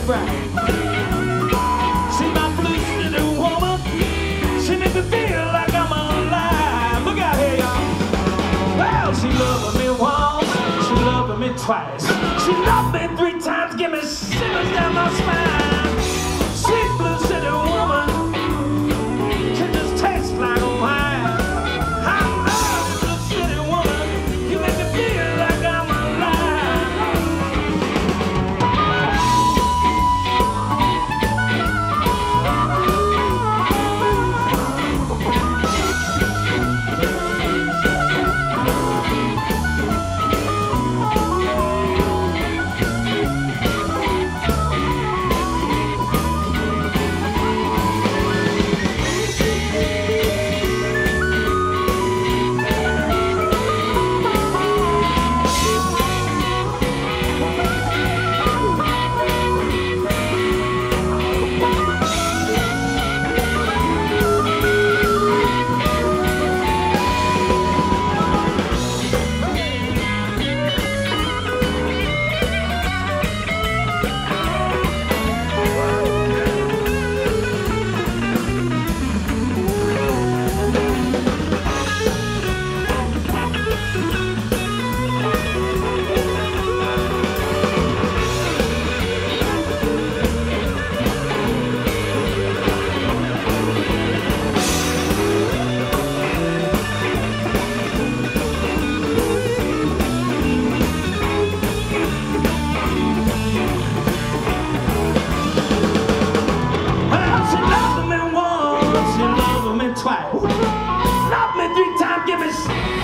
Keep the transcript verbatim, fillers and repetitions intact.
bright. See my blue city woman, she make me feel like I'm alive. Look out here, y'all. Well, she loving me once, she loving me twice. She loved me three times, give me shivers down my spine. Sweet blue city woman, she just tastes like a wine. I love you, blue city woman, you make me feel like I'm alive. Twice. Love me three times, give me